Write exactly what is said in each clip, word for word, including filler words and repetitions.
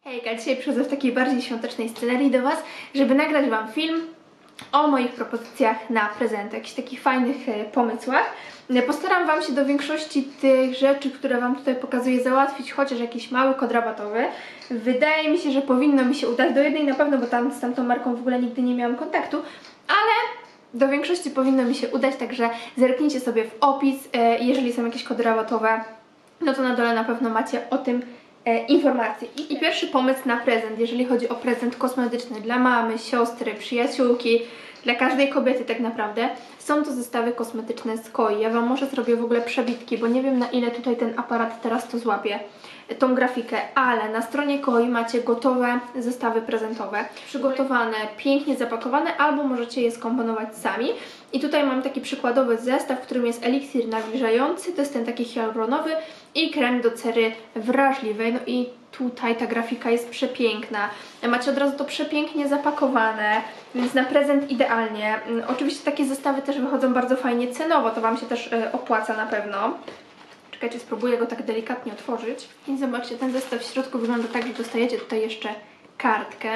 Hejka, dzisiaj przychodzę w takiej bardziej świątecznej scenerii do Was, żeby nagrać Wam film o moich propozycjach na prezenty, jakichś takich fajnych pomysłach. Postaram Wam się do większości tych rzeczy, które Wam tutaj pokazuję, załatwić chociaż jakiś mały kod rabatowy. Wydaje mi się, że powinno mi się udać. Do jednej na pewno, bo tam z tamtą marką w ogóle nigdy nie miałam kontaktu, ale do większości powinno mi się udać, także zerknijcie sobie w opis. Jeżeli są jakieś kody rabatowe, no to na dole na pewno macie o tym E, informacje. I, I pierwszy pomysł na prezent, jeżeli chodzi o prezent kosmetyczny dla mamy, siostry, przyjaciółki, dla każdej kobiety tak naprawdę, są to zestawy kosmetyczne z Koi. Ja Wam może zrobię w ogóle przebitki, bo nie wiem, na ile tutaj ten aparat teraz to złapie, tą grafikę, ale na stronie Koi macie gotowe zestawy prezentowe, przygotowane, pięknie zapakowane, albo możecie je skomponować sami. I tutaj mam taki przykładowy zestaw, w którym jest eliksir nawilżający, to jest ten taki hialuronowy, i krem do cery wrażliwej. No i tutaj ta grafika jest przepiękna. Macie od razu to przepięknie zapakowane, więc na prezent idealnie. Oczywiście takie zestawy też wychodzą bardzo fajnie cenowo, to Wam się też opłaca na pewno. Czekajcie, spróbuję go tak delikatnie otworzyć. I zobaczcie, ten zestaw w środku wygląda tak, że dostajecie tutaj jeszcze kartkę.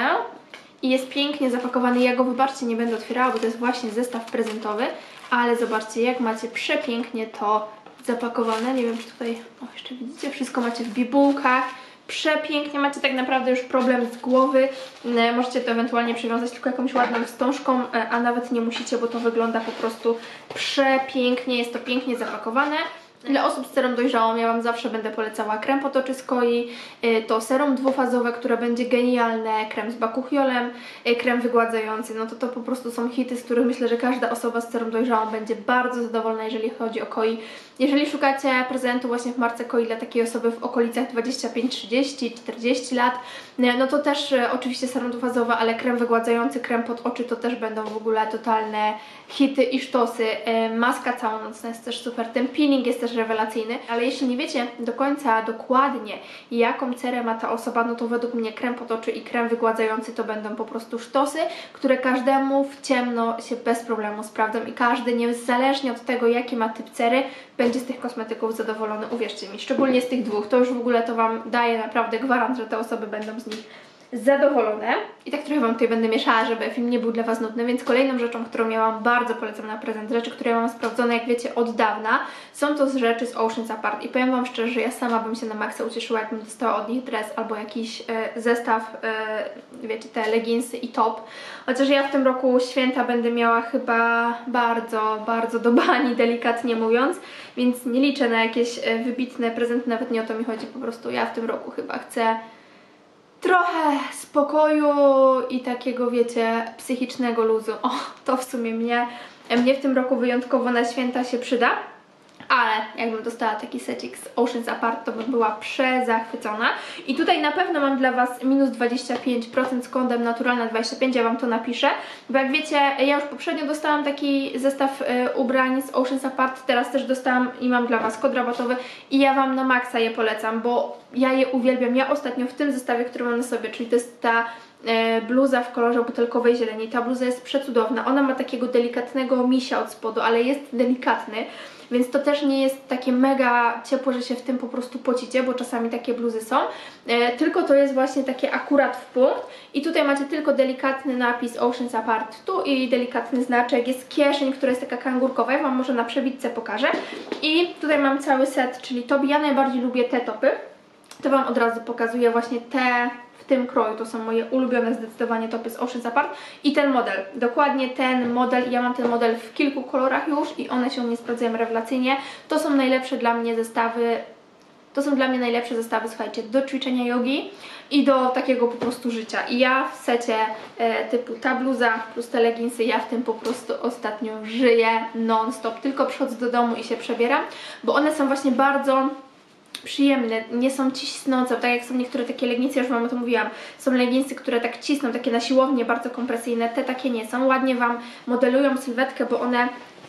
I jest pięknie zapakowany. Ja go, wybaczcie, nie będę otwierała, bo to jest właśnie zestaw prezentowy. Ale zobaczcie, jak macie przepięknie to zapakowane. Nie wiem, czy tutaj, o, jeszcze widzicie, wszystko macie w bibułkach. Przepięknie, macie tak naprawdę już problem z głowy. Możecie to ewentualnie przywiązać tylko jakąś ładną wstążką, a nawet nie musicie, bo to wygląda po prostu przepięknie. Jest to pięknie zapakowane. Dla osób z cerą dojrzałą ja Wam zawsze będę polecała krem pod oczy z Koi, to serum dwufazowe, które będzie genialne, krem z bakuchiolem, krem wygładzający, no to to po prostu są hity, z których myślę, że każda osoba z cerą dojrzałą będzie bardzo zadowolona, jeżeli chodzi o Koi. Jeżeli szukacie prezentu właśnie w marce Koi dla takiej osoby w okolicach dwudziestu pięciu, trzydziestu, czterdziestu lat, no to też oczywiście serum dwufazowe, ale krem wygładzający, krem pod oczy to też będą w ogóle totalne hity i sztosy. Maska całonocna jest też super, ten peeling jest też rewelacyjny, ale jeśli nie wiecie do końca dokładnie, jaką cerę ma ta osoba, no to według mnie krem pod oczy i krem wygładzający to będą po prostu sztosy, które każdemu w ciemno się bez problemu sprawdzą i każdy, niezależnie od tego, jaki ma typ cery, będzie z tych kosmetyków zadowolony, uwierzcie mi, szczególnie z tych dwóch, to już w ogóle to Wam daje naprawdę gwarant, że te osoby będą z nich zadowolone. I tak trochę Wam tutaj będę mieszała, żeby film nie był dla Was nudny, więc kolejną rzeczą, którą ja Wam bardzo polecam na prezent, rzeczy, które ja mam sprawdzone, jak wiecie, od dawna, są to rzeczy z Oceans Apart i powiem Wam szczerze, że ja sama bym się na maksa ucieszyła, jakbym dostała od nich dres albo jakiś e, zestaw, e, wiecie, te leginsy i top, chociaż ja w tym roku święta będę miała chyba bardzo, bardzo do bani, delikatnie mówiąc, więc nie liczę na jakieś e, wybitne prezenty, nawet nie o to mi chodzi, po prostu ja w tym roku chyba chcę trochę spokoju i takiego, wiecie, psychicznego luzu. O, to w sumie mnie, mnie w tym roku wyjątkowo na święta się przyda. Ale jakbym dostała taki secik z Oceans Apart, to bym była przezachwycona. I tutaj na pewno mam dla Was minus dwadzieścia pięć procent z kodem naturalna dwadzieścia pięć, ja Wam to napiszę. Bo jak wiecie, ja już poprzednio dostałam taki zestaw y, ubrań z Oceans Apart, teraz też dostałam i mam dla Was kod rabatowy i ja Wam na maksa je polecam, bo ja je uwielbiam. Ja ostatnio w tym zestawie, który mam na sobie, czyli to jest ta bluza w kolorze butelkowej zieleni. Ta bluza jest przecudowna. Ona ma takiego delikatnego misia od spodu, ale jest delikatny, więc to też nie jest takie mega ciepłe, że się w tym po prostu pocicie, bo czasami takie bluzy są. E, tylko to jest właśnie takie akurat w punkt. I tutaj macie tylko delikatny napis Oceans Apart tu i delikatny znaczek. Jest kieszeń, która jest taka kangurkowa. Ja Wam może na przebitce pokażę. I tutaj mam cały set, czyli toby. Ja najbardziej lubię te topy. To Wam od razu pokazuję właśnie te w tym kroju. To są moje ulubione zdecydowanie topy z Oceans Apart i ten model. Dokładnie ten model. Ja mam ten model w kilku kolorach już i one się nie sprawdzają rewelacyjnie. To są najlepsze dla mnie zestawy. To są dla mnie najlepsze zestawy, słuchajcie, do ćwiczenia jogi i do takiego po prostu życia. I ja w secie e, typu ta bluza plus te leginsy, ja w tym po prostu ostatnio żyję non-stop. Tylko przychodzę do domu i się przebieram, bo one są właśnie bardzo przyjemne, nie są cisnące, tak jak są niektóre takie leginsy, już Wam o tym mówiłam, są leginsy, które tak cisną, takie na siłownię, bardzo kompresyjne, te takie nie są, ładnie Wam modelują sylwetkę, bo one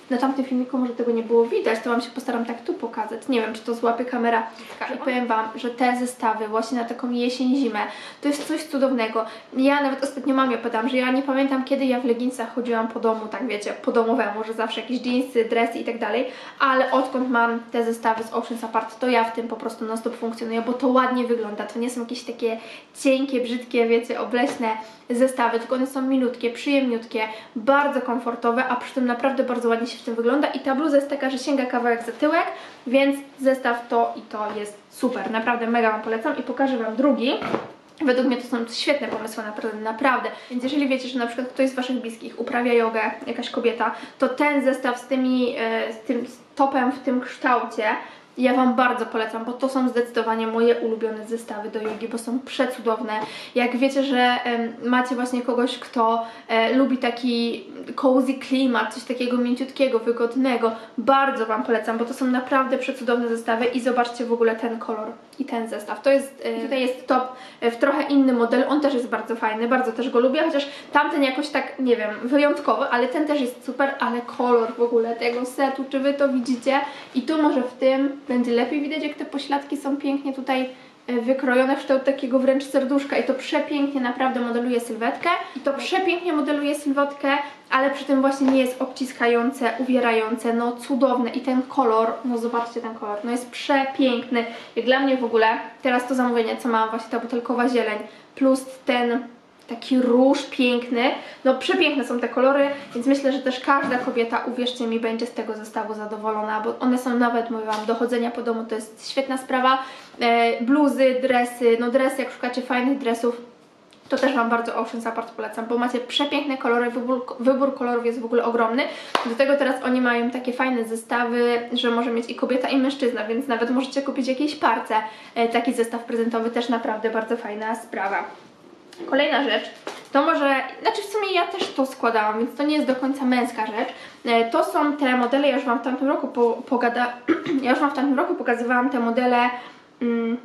na tamtym filmiku może tego nie było widać, to Wam się postaram tak tu pokazać. Nie wiem, czy to złapie kamera. I powiem Wam, że te zestawy właśnie na taką jesień, zimę, to jest coś cudownego. Ja nawet ostatnio mamie pytam, że ja nie pamiętam, kiedy ja w leginsach chodziłam po domu, tak wiecie, po domowemu, że zawsze jakieś jeansy, dresy i tak dalej, ale odkąd mam te zestawy z Oceans Apart, to ja w tym po prostu non stop funkcjonuję, bo to ładnie wygląda. To nie są jakieś takie cienkie, brzydkie, wiecie, obleśne zestawy, tylko one są milutkie, przyjemniutkie, bardzo komfortowe, a przy tym naprawdę bardzo ładnie się w tym wygląda i ta bluza jest taka, że sięga kawałek za tyłek, więc zestaw to i to jest super, naprawdę mega Wam polecam i pokażę Wam drugi. Według mnie to są świetne pomysły, naprawdę, naprawdę. Więc jeżeli wiecie, że na przykład ktoś z Waszych bliskich uprawia jogę, jakaś kobieta, to ten zestaw z, tymi, z tym topem w tym kształcie ja Wam bardzo polecam, bo to są zdecydowanie moje ulubione zestawy do jogi, bo są przecudowne. Jak wiecie, że y, macie właśnie kogoś, kto y, lubi taki cozy klimat, coś takiego mięciutkiego, wygodnego, bardzo Wam polecam, bo to są naprawdę przecudowne zestawy i zobaczcie w ogóle ten kolor i ten zestaw. To jest, y, tutaj jest top y, w trochę inny model, on też jest bardzo fajny, bardzo też go lubię, chociaż tamten jakoś tak, nie wiem, wyjątkowy, ale ten też jest super, ale kolor w ogóle tego setu, czy Wy to widzicie? I tu może w tym będzie lepiej widać, jak te pośladki są pięknie tutaj wykrojone w kształt takiego wręcz serduszka i to przepięknie naprawdę modeluje sylwetkę i to przepięknie modeluje sylwetkę, ale przy tym właśnie nie jest obciskające, uwierające, no cudowne i ten kolor, no zobaczcie ten kolor, no jest przepiękny. Jak dla mnie w ogóle, teraz to zamówienie, co mam, właśnie ta butelkowa zieleń plus ten taki róż piękny, no przepiękne są te kolory, więc myślę, że też każda kobieta, uwierzcie mi, będzie z tego zestawu zadowolona, bo one są nawet, mówię Wam, do chodzenia po domu, to jest świetna sprawa. E, bluzy, dresy, no dresy, jak szukacie fajnych dresów, to też Wam bardzo Oceans Apart polecam, bo macie przepiękne kolory, wybór, wybór kolorów jest w ogóle ogromny. Do tego teraz oni mają takie fajne zestawy, że może mieć i kobieta, i mężczyzna, więc nawet możecie kupić jakiejś parce e, taki zestaw prezentowy, też naprawdę bardzo fajna sprawa. Kolejna rzecz, to może, znaczy w sumie ja też to składałam, więc to nie jest do końca męska rzecz. To są te modele, ja już Wam w tamtym roku po, pogada, ja już Wam w tamtym roku pokazywałam te modele mm,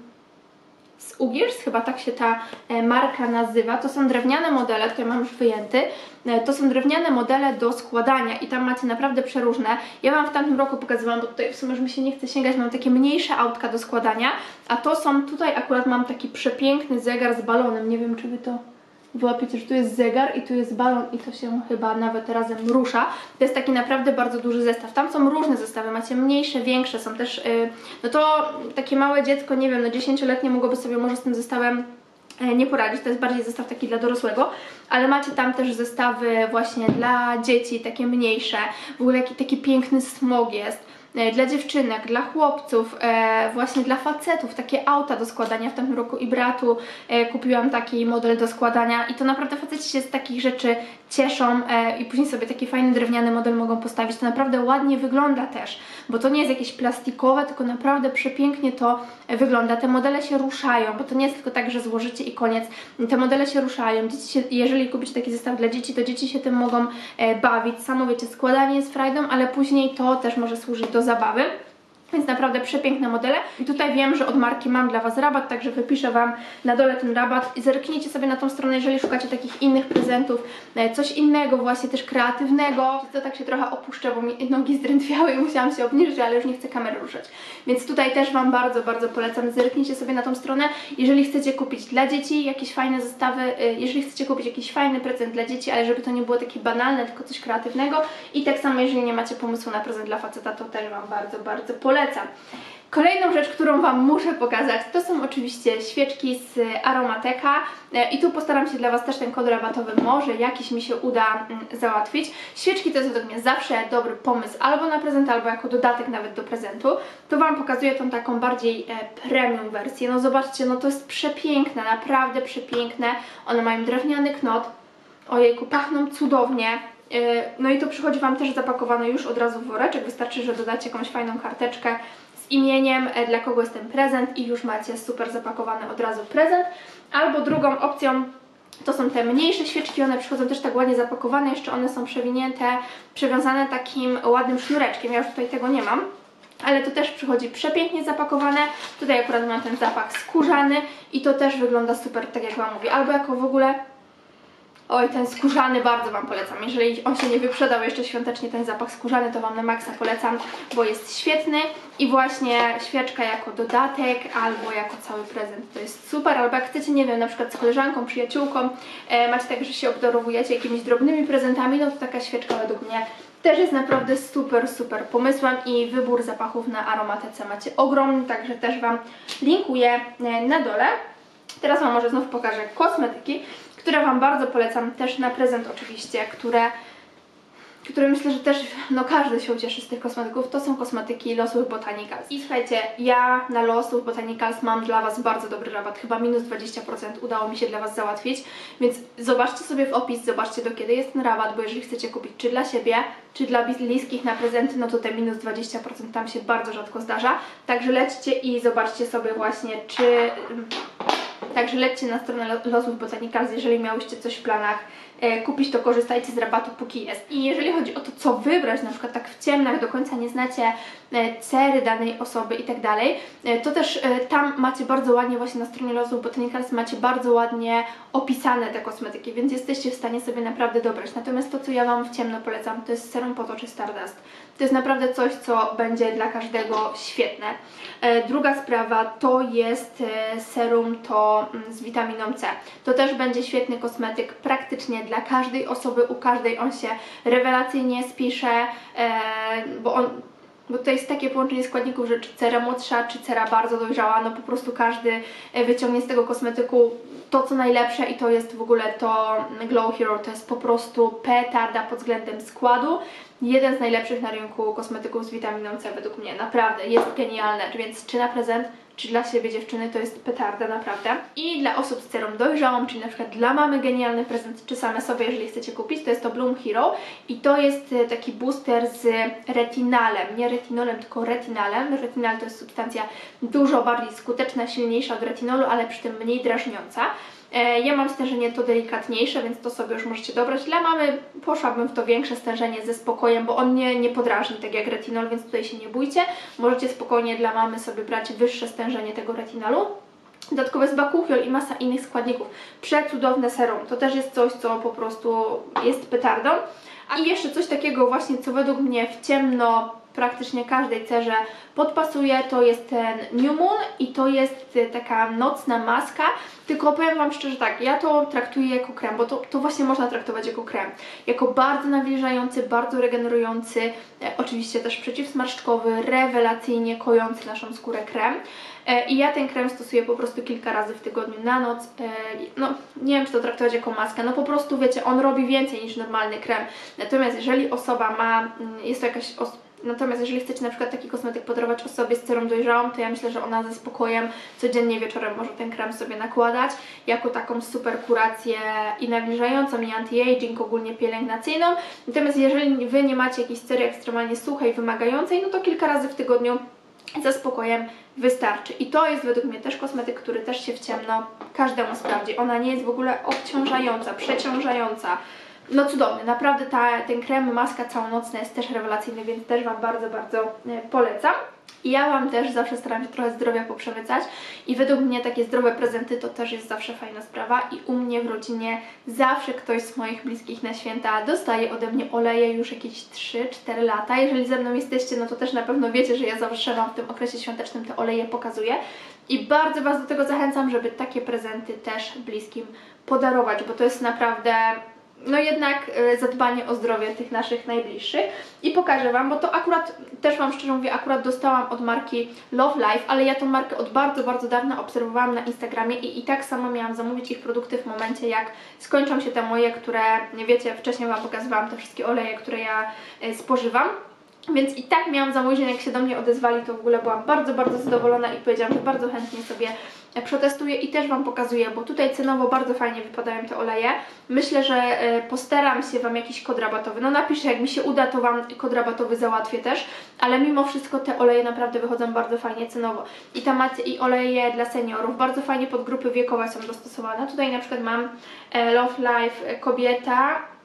z Ugiers, chyba tak się ta marka nazywa. To są drewniane modele, tutaj mam już wyjęty. To są drewniane modele do składania i tam macie naprawdę przeróżne. Ja Wam w tamtym roku pokazywałam, bo tutaj w sumie już mi się nie chce sięgać, mam takie mniejsze autka do składania, a to są, tutaj akurat mam taki przepiękny zegar z balonem, nie wiem, czy Wy to wyłapiecie, że tu jest zegar i tu jest balon i to się chyba nawet razem rusza. To jest taki naprawdę bardzo duży zestaw. Tam są różne zestawy, macie mniejsze, większe, są też, yy, no to takie małe dziecko, nie wiem, no dziesięcioletnie mogłoby sobie może z tym zestawem nie poradzić, to jest bardziej zestaw taki dla dorosłego, ale macie tam też zestawy właśnie dla dzieci, takie mniejsze, w ogóle jaki taki piękny smog jest, dla dziewczynek, dla chłopców, e, właśnie dla facetów, takie auta do składania. W tamtym roku i bratu e, kupiłam taki model do składania i to naprawdę faceci się z takich rzeczy cieszą e, i później sobie taki fajny drewniany model mogą postawić. To naprawdę ładnie wygląda też, bo to nie jest jakieś plastikowe, tylko naprawdę przepięknie to e, wygląda. Te modele się ruszają, bo to nie jest tylko tak, że złożycie i koniec. Te modele się ruszają. Dzieci się, jeżeli kupicie taki zestaw dla dzieci, to dzieci się tym mogą e, bawić. Samo wiecie, składanie jest frajdą, ale później to też może służyć do zabawy. Więc naprawdę przepiękne modele. I tutaj wiem, że od marki mam dla Was rabat, także wypiszę Wam na dole ten rabat i zerknijcie sobie na tą stronę, jeżeli szukacie takich innych prezentów, coś innego właśnie też kreatywnego. To tak się trochę opuszczę, bo mi nogi zdrętwiały i musiałam się obniżyć, ale już nie chcę kamery ruszać. Więc tutaj też Wam bardzo, bardzo polecam. Zerknijcie sobie na tą stronę. Jeżeli chcecie kupić dla dzieci jakieś fajne zestawy, jeżeli chcecie kupić jakiś fajny prezent dla dzieci, ale żeby to nie było takie banalne, tylko coś kreatywnego. I tak samo, jeżeli nie macie pomysłu na prezent dla faceta, to też Wam bardzo, bardzo polecam. Kolejną rzecz, którą Wam muszę pokazać, to są oczywiście świeczki z Aromateka i tu postaram się dla Was też ten kod rabatowy może jakiś mi się uda załatwić. Świeczki to jest według mnie zawsze dobry pomysł albo na prezent, albo jako dodatek nawet do prezentu. Tu Wam pokazuję tą taką bardziej premium wersję. No zobaczcie, no to jest przepiękne, naprawdę przepiękne. One mają drewniany knot, ojejku, pachną cudownie. No i to przychodzi Wam też zapakowane już od razu w woreczek, wystarczy, że dodacie jakąś fajną karteczkę z imieniem, dla kogo jest ten prezent i już macie super zapakowany od razu prezent. Albo drugą opcją to są te mniejsze świeczki, one przychodzą też tak ładnie zapakowane, jeszcze one są przewinięte, przywiązane takim ładnym sznureczkiem, ja już tutaj tego nie mam. Ale to też przychodzi przepięknie zapakowane, tutaj akurat mam ten zapach skórzany i to też wygląda super, tak jak Wam mówię, albo jako w ogóle Oj, ten skórzany bardzo Wam polecam. Jeżeli on się nie wyprzedał jeszcze świątecznie, ten zapach skórzany, to Wam na maksa polecam, bo jest świetny i właśnie świeczka jako dodatek albo jako cały prezent to jest super. Albo jak chcecie, nie wiem, na przykład z koleżanką, przyjaciółką, e, macie tak, że się obdarowujecie jakimiś drobnymi prezentami, no to taka świeczka według mnie też jest naprawdę super, super pomysłem i wybór zapachów na Aromatece macie ogromny, także też Wam linkuję na dole. Teraz Wam może znów pokażę kosmetyki, które Wam bardzo polecam, też na prezent oczywiście, które, które myślę, że też no każdy się ucieszy z tych kosmetyków. To są kosmetyki Losów Botanicals. I słuchajcie, ja na Losów Botanicals mam dla Was bardzo dobry rabat, chyba minus dwadzieścia procent udało mi się dla Was załatwić, więc zobaczcie sobie w opis, zobaczcie do kiedy jest ten rabat, bo jeżeli chcecie kupić czy dla siebie, czy dla bliskich na prezenty, no to te minus dwadzieścia procent tam się bardzo rzadko zdarza, także lećcie i zobaczcie sobie właśnie, czy... Także lećcie na stronę Losów Botanicals, jeżeli miałyście coś w planach e, kupić, to korzystajcie z rabatu póki jest. I jeżeli chodzi o to, co wybrać, na przykład tak w ciemnach, do końca nie znacie e, cery danej osoby i tak dalej, e, to też e, tam macie bardzo ładnie, właśnie na stronie Losów Botanicals macie bardzo ładnie opisane te kosmetyki, więc jesteście w stanie sobie naprawdę dobrać. Natomiast to, co ja Wam w ciemno polecam, to jest serum potoczy Stardust. To jest naprawdę coś, co będzie dla każdego świetne. E, druga sprawa to jest e, serum to mm, z witaminą C. To też będzie świetny kosmetyk praktycznie dla każdej osoby, u każdej on się rewelacyjnie spisze, e, bo on... Bo to jest takie połączenie składników, że czy cera młodsza, czy cera bardzo dojrzała, no po prostu każdy wyciągnie z tego kosmetyku to, co najlepsze i to jest w ogóle to Glow Hero, to jest po prostu petarda pod względem składu. Jeden z najlepszych na rynku kosmetyków z witaminą C według mnie, naprawdę, jest genialne, więc czy na prezent, czy dla siebie dziewczyny, to jest petarda naprawdę. I dla osób z cerą dojrzałą, czyli na przykład dla mamy genialny prezent, czy same sobie, jeżeli chcecie kupić, to jest to Bloom Hero i to jest taki booster z retinalem, nie retinolem, tylko retinalem. Retinal to jest substancja dużo bardziej skuteczna, silniejsza od retinolu, ale przy tym mniej drażniąca. Ja mam stężenie to delikatniejsze, więc to sobie już możecie dobrać. Dla mamy poszłabym w to większe stężenie ze spokojem, bo on nie, nie podrażni tak jak retinol, więc tutaj się nie bójcie. Możecie spokojnie dla mamy sobie brać wyższe stężenie tego retinolu. Dodatkowo jest bakuchiol i masa innych składników. Przecudowne serum. To też jest coś, co po prostu jest petardą. A i jeszcze coś takiego właśnie, co według mnie w ciemno praktycznie każdej cerze podpasuje, to jest ten New Moon i to jest taka nocna maska, tylko powiem Wam szczerze tak, ja to traktuję jako krem, bo to, to właśnie można traktować jako krem, jako bardzo nawilżający, bardzo regenerujący, e, oczywiście też przeciwsmarszczkowy, rewelacyjnie kojący naszą skórę krem. E, I ja ten krem stosuję po prostu kilka razy w tygodniu na noc, e, no nie wiem czy to traktować jako maskę, no po prostu wiecie, on robi więcej niż normalny krem, natomiast jeżeli osoba ma, jest to jakaś osoba, Natomiast jeżeli chcecie na przykład taki kosmetyk podarować osobie z cerą dojrzałą, to ja myślę, że ona ze spokojem codziennie wieczorem może ten krem sobie nakładać jako taką super kurację i nawilżającą i anti-aging, ogólnie pielęgnacyjną. Natomiast jeżeli Wy nie macie jakiejś cery ekstremalnie suchej, wymagającej, no to kilka razy w tygodniu ze spokojem wystarczy. I to jest według mnie też kosmetyk, który też się w ciemno każdemu sprawdzi. Ona nie jest w ogóle obciążająca, przeciążająca. No cudowny, naprawdę ta, ten krem, maska całonocna jest też rewelacyjny, więc też Wam bardzo, bardzo polecam. I ja Wam też zawsze staram się trochę zdrowia poprzemycać i według mnie takie zdrowe prezenty to też jest zawsze fajna sprawa i u mnie w rodzinie zawsze ktoś z moich bliskich na święta dostaje ode mnie oleje już jakieś trzy cztery lata. Jeżeli ze mną jesteście, no to też na pewno wiecie, że ja zawsze Wam w tym okresie świątecznym te oleje pokazuję i bardzo Was do tego zachęcam, żeby takie prezenty też bliskim podarować, bo to jest naprawdę... no jednak y, zadbanie o zdrowie tych naszych najbliższych i pokażę Wam, bo to akurat, też Wam szczerze mówię, akurat dostałam od marki Love Life, ale ja tą markę od bardzo, bardzo dawna obserwowałam na Instagramie i i tak samo miałam zamówić ich produkty w momencie, jak skończą się te moje, które, nie wiecie, wcześniej Wam pokazywałam te wszystkie oleje, które ja y, spożywam. Więc i tak miałam zamówienie, jak się do mnie odezwali, to w ogóle byłam bardzo, bardzo zadowolona i powiedziałam, że bardzo chętnie sobie przetestuję i też Wam pokazuję, bo tutaj cenowo bardzo fajnie wypadają te oleje. Myślę, że postaram się Wam jakiś kod rabatowy, no napiszę, jak mi się uda, to Wam kod rabatowy załatwię też, ale mimo wszystko te oleje naprawdę wychodzą bardzo fajnie cenowo. I tam macie i oleje dla seniorów, bardzo fajnie pod grupy wiekowe są dostosowane. Tutaj na przykład mam Love Life kobieta,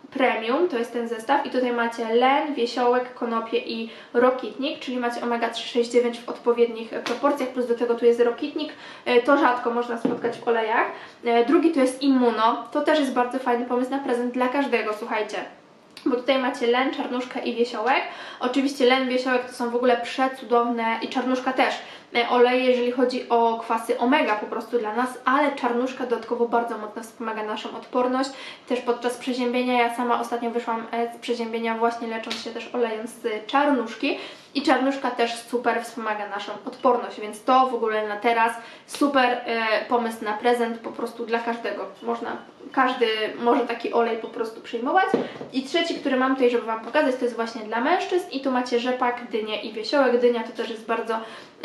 Premium, to jest ten zestaw i tutaj macie len, wiesiołek, konopie i rokitnik, czyli macie omega trzy sześć dziewięć w odpowiednich proporcjach, plus do tego tu jest rokitnik, to rzadko można spotkać w olejach. Drugi to jest immuno, to też jest bardzo fajny pomysł na prezent dla każdego, słuchajcie. Bo tutaj macie len, czarnuszkę i wiesiołek. Oczywiście len, wiesiołek to są w ogóle przecudowne i czarnuszka też oleje, jeżeli chodzi o kwasy omega po prostu dla nas, ale czarnuszka dodatkowo bardzo mocno wspomaga naszą odporność. Też podczas przeziębienia, ja sama ostatnio wyszłam z przeziębienia właśnie lecząc się też olejem z czarnuszki i czarnuszka też super wspomaga naszą odporność, więc to w ogóle na teraz super e, pomysł na prezent po prostu dla każdego. Można, każdy może taki olej po prostu przyjmować. I trzeci, który mam tutaj, żeby Wam pokazać, to jest właśnie dla mężczyzn i tu macie rzepak, dynię i wiesiołek. Dynia to też jest bardzo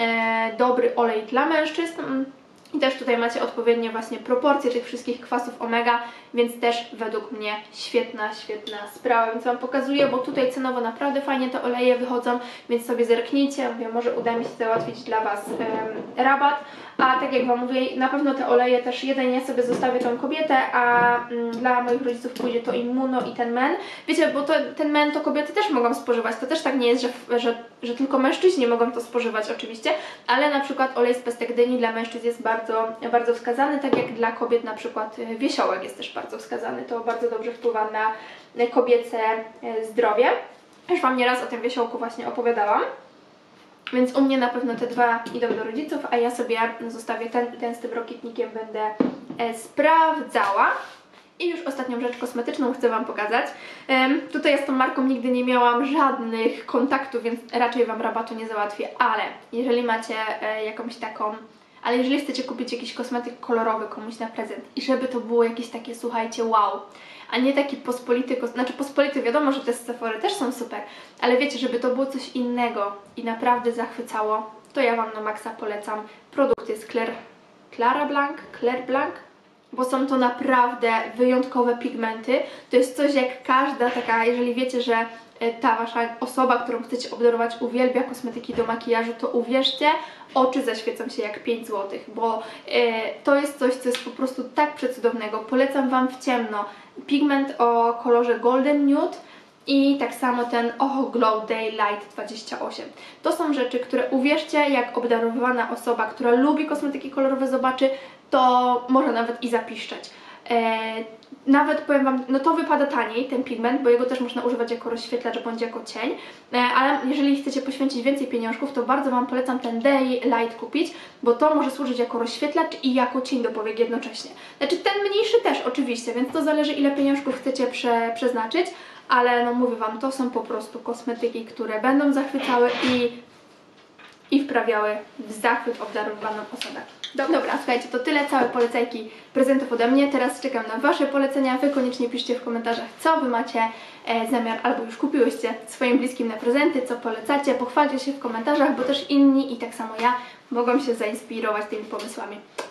e, dobry olej dla mężczyzn. I też tutaj macie odpowiednie właśnie proporcje tych wszystkich kwasów omega, więc też według mnie świetna, świetna sprawa. Więc Wam pokazuję, bo tutaj cenowo naprawdę fajnie te oleje wychodzą, więc sobie zerknijcie. Mówię, może uda mi się załatwić dla Was e, rabat. A tak jak Wam mówię, na pewno te oleje też jeden ja sobie zostawię tą kobietę, a mm, dla moich rodziców pójdzie to immuno i ten men. Wiecie, bo to, ten men to kobiety też mogą spożywać, to też tak nie jest, że, że, że tylko mężczyźni mogą to spożywać oczywiście, ale na przykład olej z pestek dyni dla mężczyzn jest bardzo, bardzo wskazany, tak jak dla kobiet na przykład wiesiołek jest też bardzo wskazany, to bardzo dobrze wpływa na kobiece zdrowie. Już Wam nieraz o tym wiesiołku właśnie opowiadałam. Więc u mnie na pewno te dwa idą do rodziców, a ja sobie zostawię ten i ten z tym rokitnikiem będę e, sprawdzała. I już ostatnią rzecz kosmetyczną chcę Wam pokazać. Um, tutaj z tą marką nigdy nie miałam żadnych kontaktów, więc raczej Wam rabatu nie załatwię, ale jeżeli macie e, jakąś taką... Ale jeżeli chcecie kupić jakiś kosmetyk kolorowy komuś na prezent i żeby to było jakieś takie, słuchajcie, wow, a nie taki pospolity, znaczy pospolity, wiadomo, że te z Sephory też są super, ale wiecie, żeby to było coś innego i naprawdę zachwycało, to ja Wam na maksa polecam produkty z Claire, Clara Blanc, Claire Blanc, bo są to naprawdę wyjątkowe pigmenty. To jest coś jak każda taka, jeżeli wiecie, że ta Wasza osoba, którą chcecie obdarować, uwielbia kosmetyki do makijażu, to uwierzcie, oczy zaświecą się jak pięć złotych, bo e, to jest coś, co jest po prostu tak przecudownego. Polecam Wam w ciemno pigment o kolorze Golden Nude i tak samo ten Oho Glow Daylight dwadzieścia osiem. To są rzeczy, które uwierzcie, jak obdarowana osoba, która lubi kosmetyki kolorowe zobaczy, to może nawet i zapiszczeć. E, Nawet powiem Wam, no to wypada taniej, ten pigment, bo jego też można używać jako rozświetlacz bądź jako cień, ale jeżeli chcecie poświęcić więcej pieniążków, to bardzo Wam polecam ten Daylight kupić, bo to może służyć jako rozświetlacz i jako cień do powiek jednocześnie. Znaczy ten mniejszy też oczywiście, więc to zależy, ile pieniążków chcecie prze, przeznaczyć, ale no mówię Wam, to są po prostu kosmetyki, które będą zachwycały i, i wprawiały w zachwyt obdarowaną osobę. Dobra, słuchajcie, to tyle, całe polecajki prezentów ode mnie. Teraz czekam na Wasze polecenia. Wy koniecznie piszcie w komentarzach, co Wy macie e, zamiar, albo już kupiłyście swoim bliskim na prezenty, co polecacie. Pochwalcie się w komentarzach, bo też inni i tak samo ja mogą się zainspirować tymi pomysłami.